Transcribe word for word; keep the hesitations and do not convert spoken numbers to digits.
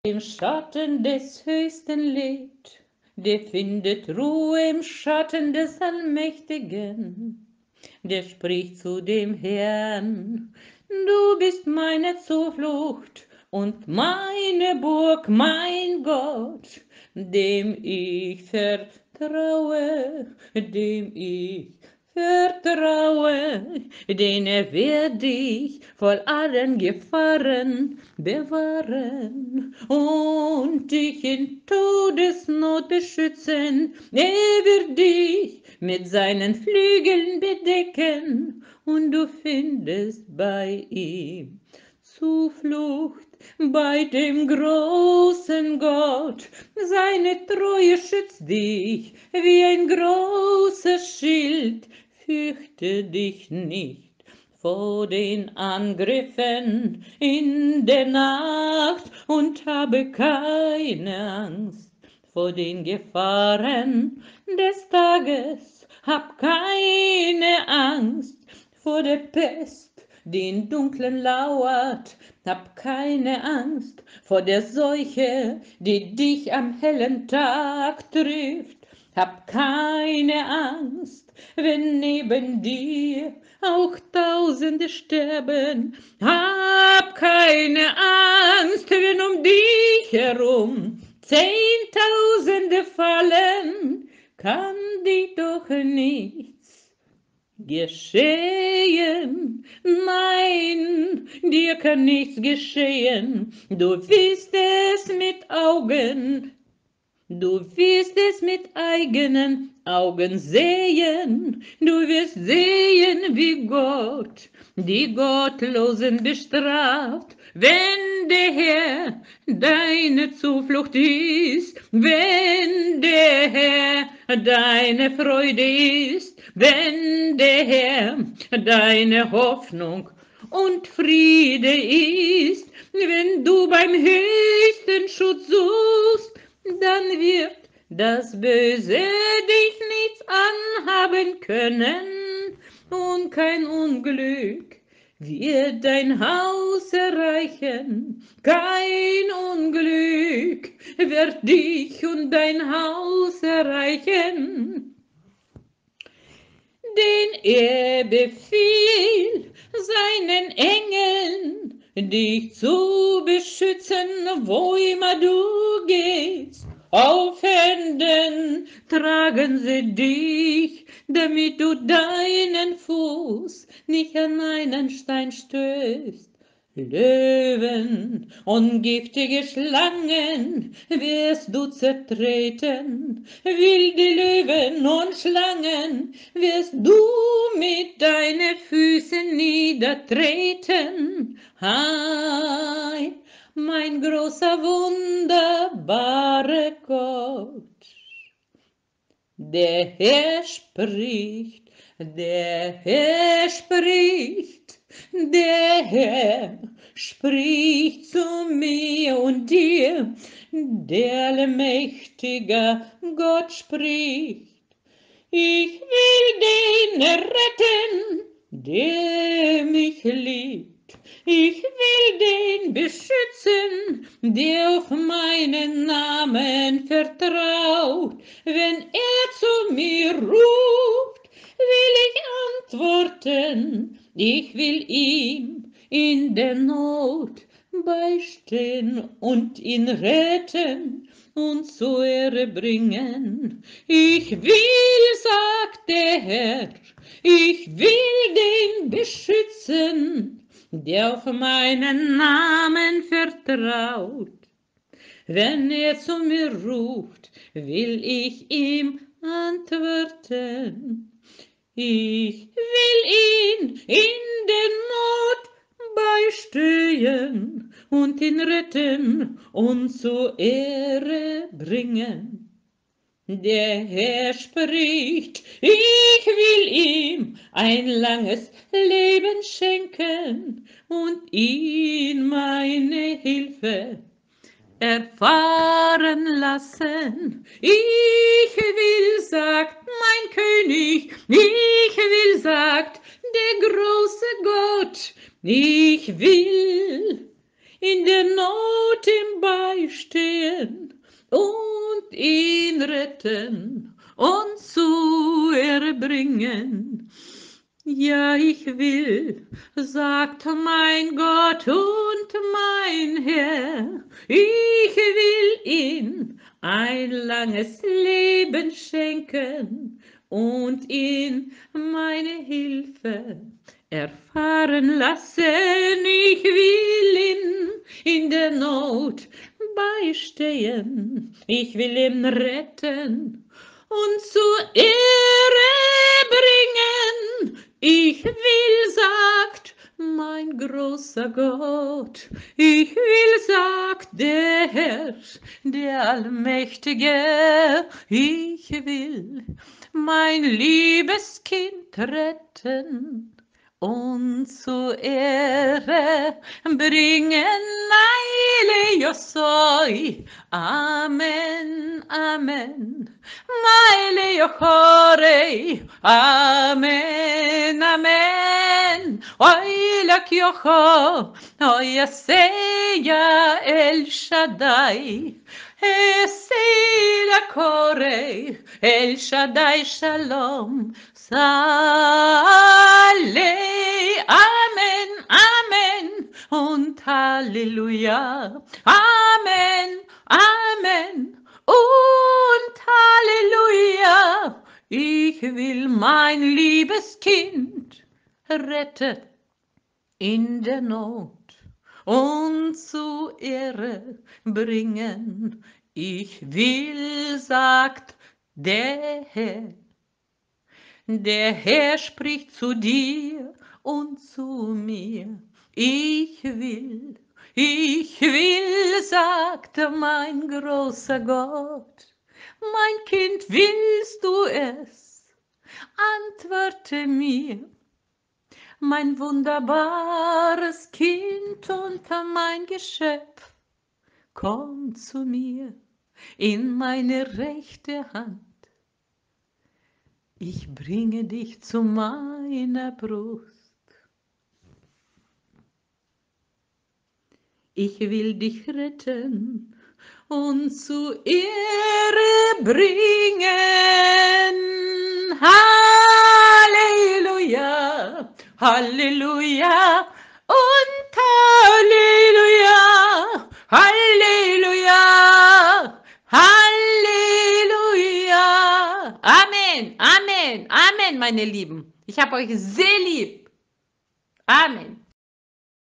Im Schatten des Höchsten lebt, der findet Ruhe im Schatten des Allmächtigen. Der spricht zu dem Herrn: Du bist meine Zuflucht und meine Burg, mein Gott, dem ich vertraue, dem ich vertraue, denn er wird dich vor allen Gefahren bewahren und dich in Todesnot beschützen. Er wird dich mit seinen Flügeln bedecken und du findest bei ihm Zuflucht bei dem großen Gott. Seine Treue schützt dich wie ein großer Schild. Fürchte dich nicht vor den Angriffen in der Nacht und habe keine Angst vor den Gefahren des Tages. Hab keine Angst vor der Pest, die in Dunklen lauert. Hab keine Angst vor der Seuche, die dich am hellen Tag trifft. Hab keine Angst, wenn neben dir auch Tausende sterben. Hab keine Angst, wenn um dich herum Zehntausende fallen, kann dir doch nichts geschehen. Nein, dir kann nichts geschehen. Du wirst es mit Augen Du wirst es mit eigenen Augen sehen, du wirst sehen, wie Gott die Gottlosen bestraft, wenn der Herr deine Zuflucht ist, wenn der Herr deine Freude ist, wenn der Herr deine Hoffnung und Friede ist, wenn du beim höchsten Schutz suchst, dann wird das Böse dich nichts anhaben können und kein Unglück wird dein Haus erreichen. Kein Unglück wird dich und dein Haus erreichen, denn er befiehlt seinen Engeln, dich zu beschützen, wo immer du gehst. Auf Händen tragen sie dich, damit du deinen Fuß nicht an einen Stein stößt. Löwen und giftige Schlangen wirst du zertreten, wilde Löwen und Schlangen wirst du mit deinen Füßen niedertreten. Hein, mein großer, wunderbarer Gott. Der Herr spricht, der Herr spricht, der Herr spricht zu mir und dir, der allmächtige Gott spricht. Ich will den retten, der mich liebt. Ich will den beschützen, der auf meinen Namen vertraut. Wenn er zu mir ruft, will ich antworten. Ich will ihm in der Not beistehen und ihn retten und zur Ehre bringen. Ich will, sagt der Herr, ich will den beschützen, der auf meinen Namen vertraut. Wenn er zu mir ruft, will ich ihm antworten. Ich will ihn in der Not beistehen und ihn retten und zur Ehre bringen. Der Herr spricht, ich will ihm ein langes Leben schenken und ihn meine Hilfe erfahren lassen. Ich will, sagt mein König, ich will, sagt der große Gott, ich will in der Not ihm beistehen und ihn retten und zu erbringen. Ja, ich will, sagt mein Gott und mein Herr, ich will ihm ein langes Leben schenken und ihn meine Hilfe erfahren lassen. Ich will ihn in der Not beistehen, ich will ihn retten und zur Ehre bringen. Ich will, sagt mein großer Gott, ich will, sagt der Herr, der Allmächtige, ich will mein liebes Kind retten und zur Ehre bringen. Eile yo soy, Amen, Amen. Maile yo chorei, Amen, Amen. Oila kyocho, oya seya El Shaddai. Esila korei, El Shaddai Shalom. Sale, Amen, Amen und Halleluja. Amen, Amen und Halleluja. Ich will mein liebes Kind retten in der Not und zu Ehre bringen. Ich will, sagt der Herr. Der Herr spricht zu dir und zu mir. Ich will, ich will, sagte mein großer Gott. Mein Kind, willst du es? Antworte mir. Mein wunderbares Kind und mein Geschöpf, komm zu mir in meine rechte Hand. Ich bringe dich zu meiner Brust. Ich will dich retten und zu Ehre bringen. Halleluja, Halleluja und Halleluja, Halleluja, Halleluja. Amen, Amen, Amen, meine Lieben. Ich habe euch sehr lieb. Amen.